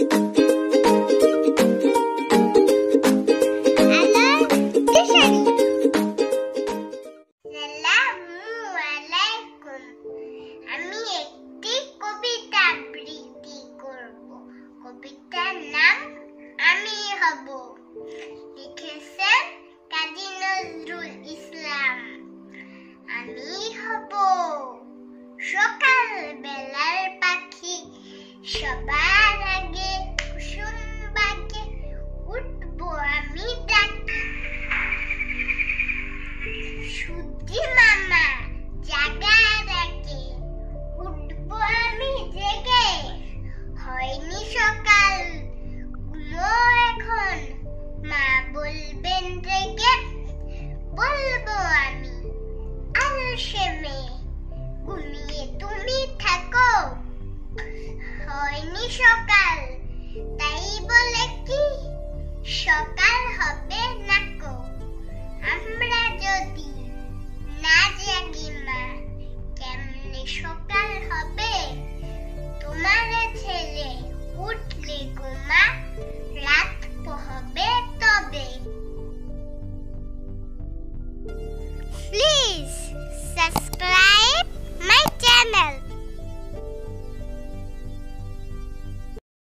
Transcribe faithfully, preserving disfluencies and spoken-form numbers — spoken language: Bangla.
কবিতার নাম আমি হব, লিখেছেন কাজী নজরুল ইসলাম। আমি হব সকাল বেলার পাখি, সবার আগে কুসুম বাগে উঠবো আমি ডাক। সূর্যি মামা জাগার আগে উঠবো আমি জেগে। হয়নি সকাল ঘুমো এখন, মা বলবেন জেগে। বলবো আমি আলসে মেয়ে, ঘুমিয়ে তুমি থাকো। হয়নি সকাল তাই বলে কি সকাল হবে না কো। আমরা যদি না জাগি মা, কেমনে সকাল হবে? তোমার ছেলে উঠলে ঘুমা, রাত পোহাবে তবে। Please subscribe.